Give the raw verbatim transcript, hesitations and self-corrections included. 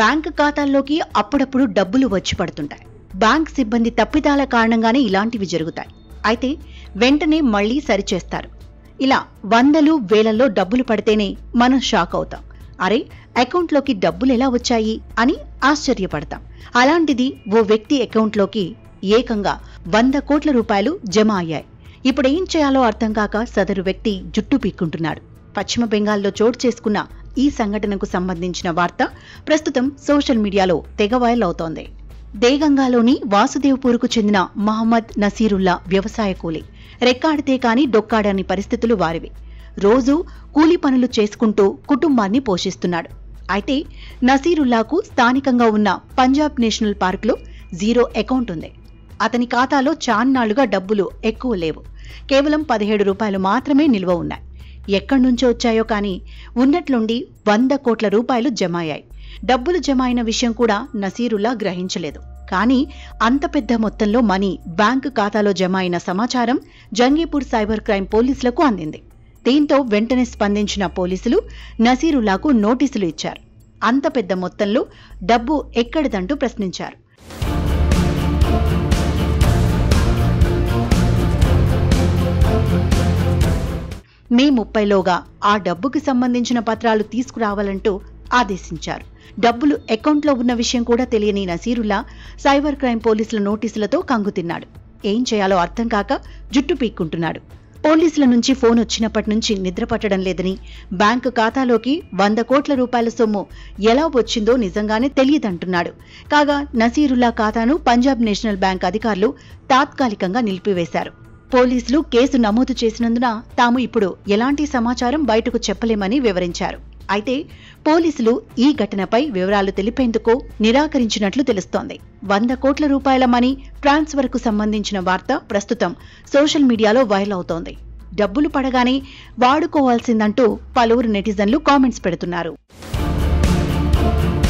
Bank ఖాతాల్లోకి అప్పుడప్పుడు డబ్బులు వచ్చి పడుతుంటాయి. బ్యాంక్ సిబ్బంది తప్పిదాల కారణంగానే ఇలాంటివి జరుగుతాయి. అయితే వెంటనే మళ్లీ సరిచేస్తారు. ఇలా వందలు వేలల్లో డబ్బులు పడితేనే మనం షాక్ అవుతాం. అరే, అకౌంట్లోకి డబ్బులు ఎలా వచ్చాయి అని ఆశ్చర్యపడతాం. అలాంటిది ఓ వ్యక్తి అకౌంట్లోకి ఏకంగా వంద కోట్ల రూపాయలు జమ అయ్యాయి. ఇప్పుడేం చేయాలో అర్థం కాక సదరు వ్యక్తి జుట్టు పీక్కుంటున్నాడు. పశ్చిమ బెంగాల్లో చోటు చేసుకున్న ఈ సంఘటనకు సంబంధించిన వార్త ప్రస్తుతం సోషల్ మీడియాలో తెగ వైరల్ అవుతోంది. దేగంగాలోని వాసుదేవ్పూర్కు చెందిన మహమ్మద్ నసీరుల్లా వ్యవసాయ కూలీ. రెక్కాడితే కాని డొక్కాడని పరిస్థితులు వారివి. రోజూ కూలీ పనులు చేసుకుంటూ కుటుంబాన్ని పోషిస్తున్నాడు. అయితే నసీరుల్లాకు స్థానికంగా ఉన్న పంజాబ్ నేషనల్ పార్కులో జీరో అకౌంట్ ఉంది. అతని ఖాతాలో చాన్నాళ్లుగా డబ్బులు ఎక్కువ లేవు. కేవలం పదిహేడు రూపాయలు మాత్రమే నిల్వ ఉన్నాయి. ఎక్కడి నుంచో వచ్చాయో కానీ ఉన్నట్లుండి వంద కోట్ల రూపాయలు జమాయాయి. డబ్బులు జమ అయిన విషయం కూడా నసీరుల్లా గ్రహించలేదు. కానీ అంత పెద్ద మొత్తంలో మనీ బ్యాంకు ఖాతాలో జమ అయిన సమాచారం జంగీపూర్ సైబర్ క్రైమ్ పోలీసులకు అందింది. దీంతో వెంటనే స్పందించిన పోలీసులు నసీరుల్లాకు నోటీసులు ఇచ్చారు. అంత పెద్ద మొత్తంలో డబ్బు ఎక్కడిదంటూ ప్రశ్నించారు. మే ముప్పైలోగా ఆ డబ్బుకి సంబంధించిన పత్రాలు తీసుకురావాలంటూ ఆదేశించారు. డబ్బులు అకౌంట్లో ఉన్న విషయం కూడా తెలియని నసీరుల్లా సైబర్ క్రైమ్ పోలీసుల నోటీసులతో కంగుతిన్నాడు. ఏం చేయాలో అర్థం కాక జుట్టు పీక్కుంటున్నాడు. పోలీసుల నుంచి ఫోన్ వచ్చినప్పటి నుంచి నిద్ర పట్టడం లేదని, బ్యాంకు ఖాతాలోకి వంద కోట్ల రూపాయల సొమ్ము ఎలా వచ్చిందో నిజంగానే తెలియదంటున్నాడు. కాగా నసీరుల్లా ఖాతాను పంజాబ్ నేషనల్ బ్యాంక్ అధికారులు తాత్కాలికంగా నిలిపివేశారు. పోలీసులు కేసు నమోదు చేసినందున తాము ఇప్పుడు ఎలాంటి సమాచారం బయటకు చెప్పలేమని వివరించారు. అయితే పోలీసులు ఈ ఘటనపై వివరాలు తెలిపేందుకు నిరాకరించినట్లు తెలుస్తోంది. వంద కోట్ల రూపాయల మనీ ట్రాన్స్ఫర్ కు సంబంధించిన వార్త ప్రస్తుతం సోషల్ మీడియాలో వైరల్ అవుతోంది. డబ్బులు పడగానే వాడుకోవాల్సిందంటూ పలువురు నెటిజన్లు కామెంట్స్ పెడుతున్నారు.